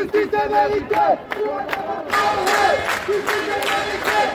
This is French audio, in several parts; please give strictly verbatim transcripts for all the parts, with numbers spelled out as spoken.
Justice américaine. Justice américaine.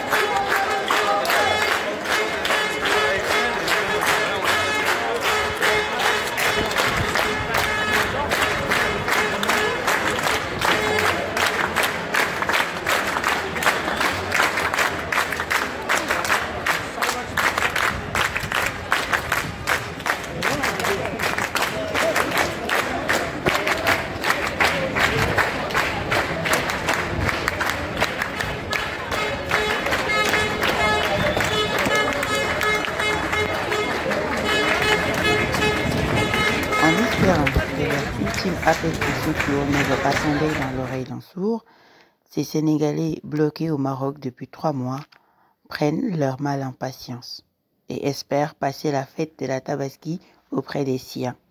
En espérant que leur ultime appel de secours ne va pas tomber dans l'oreille d'un sourd, ces Sénégalais bloqués au Maroc depuis trois mois prennent leur mal en patience et espèrent passer la fête de la Tabaski auprès des siens.